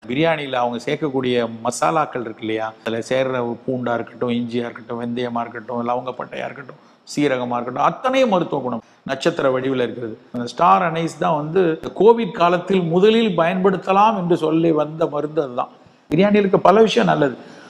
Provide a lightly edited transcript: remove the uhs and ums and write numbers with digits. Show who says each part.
Speaker 1: பிரியாணியில் அவங்க சேர்க்கக்கூடிய மசாலாக்கள் இருக்கு இல்லையா, அதில் சேர்ற பூண்டாக இருக்கட்டும், இஞ்சியாக இருக்கட்டும், வெந்தயமாக இருக்கட்டும், லவங்கப்பட்டையாக இருக்கட்டும், சீரகமாக இருக்கட்டும், அத்தனையும் மருத்துவ குணம் நட்சத்திர வடிவில் இருக்கிறது. அந்த ஸ்டார் அனைஸ் தான் வந்து கோவிட் காலத்தில் முதலில் பயன்படுத்தலாம் என்று சொல்லி வந்த மருந்து அதுதான். பிரியாணியில் இருக்க பல விஷயம் நல்லது.